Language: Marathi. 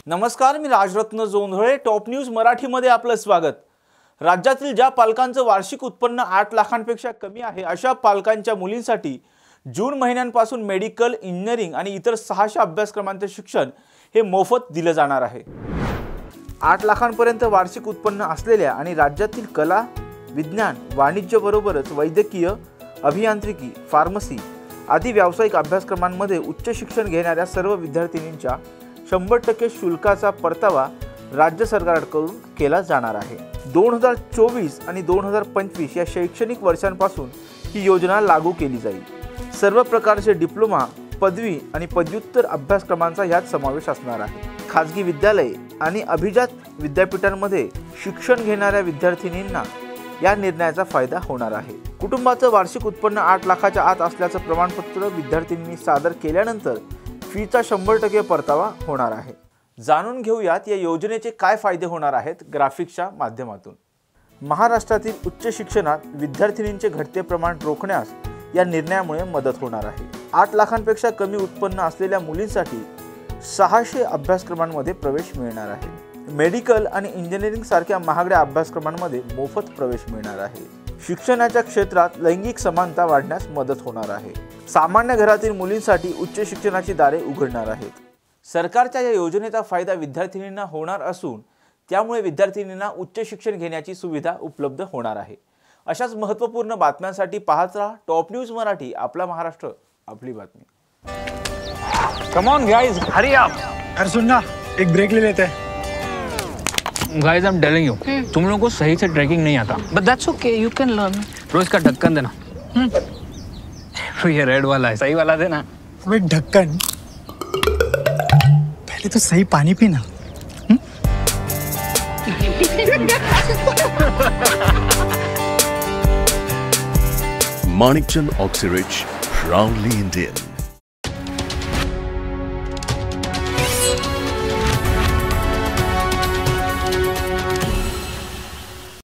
नमस्कार, मी राजरत्न जोंधळे. टॉप न्यूज मराठीमध्ये आपलं स्वागत. राज्यातील ज्या पालकांचं वार्षिक उत्पन्न 8 लाखांपेक्षा कमी आहे अशा पालकांच्या मुलींसाठी जून महिन्यापासून मेडिकल, इंजिनिअरिंग आणि इतर 600 अभ्यासक्रमांचे शिक्षण हे मोफत दिले जाणार आहे. 8 लाखांपर्यंत वार्षिक उत्पन्न असलेल्या आणि राज्यातील कला, विज्ञान, वाणिज्य बरोबरच वैद्यकीय, अभियांत्रिकी, फार्मसी आदी व्यावसायिक अभ्यासक्रमांमध्ये उच्च शिक्षण घेणाऱ्या सर्व विद्यार्थिनींच्या 100% शुल्काचा परतावा राज्य सरकारकडून केला जाणार आहे. 2024 आणि 2025 या शैक्षणिक वर्षांपासून ही योजना लागू केली जाईल. सर्व प्रकारचे डिप्लोमा, पदवी आणि पदव्युत्तर अभ्यासक्रमांचा यात समावेश असणार आहे. खाजगी विद्यालये आणि अभिजात विद्यापीठांमध्ये शिक्षण घेणाऱ्या विद्यार्थिनींना या निर्णयाचा फायदा होणार आहे. कुटुंबाचं वार्षिक उत्पन्न 8 लाखाच्या आत असल्याचं प्रमाणपत्र विद्यार्थिनींनी सादर केल्यानंतर फीचा 100% परतावा होणार आहे. जाणून घेऊयात या योजनेचे काय फायदे होणार आहेत ग्राफिक्सच्या माध्यमातून. महाराष्ट्रातील उच्च शिक्षणात विद्यार्थिनींचे घटते प्रमाण रोखण्यास या निर्णयामुळे मदत होणार आहे. 8 लाखांपेक्षा कमी उत्पन्न असलेल्या मुलींसाठी 600 अभ्यासक्रमांमध्ये प्रवेश मिळणार आहे. मेडिकल आणि इंजिनिअरिंग सारख्या महागड्या अभ्यासक्रमांमध्ये मोफत प्रवेश मिळणार आहे. शिक्षणाच्या क्षेत्रात लैंगिक समानता वाढण्यास मदत होणार आहे. सामान्य घरातील मुलींसाठी उच्च शिक्षणाची दारे उघडणार आहेत. सरकारच्या या योजनेचा फायदा विद्यार्थिनींना होणार असून त्यामुळे विद्यार्थिनींना उच्च शिक्षण घेण्याची सुविधा उपलब्ध होणार आहे. अशाच महत्त्वपूर्ण बातम्यांसाठी पाहत रहा टॉप न्यूज मराठी. आपला महाराष्ट्र, आपली बातमी. Come on guys, hurry up. यार सुन ना, एक ब्रेक ले लेते हैं. Guys, I am telling you, तुम लोगों को सही से ट्रैकिंग नहीं आता. But that's okay, you can learn. रोज का ढक्कन देना. ये रेड वाला है, सही वाला देना. अबे ढक्कन, पहले तो सही पानी पीना. Manikchand Oxyrich, proudly Indian.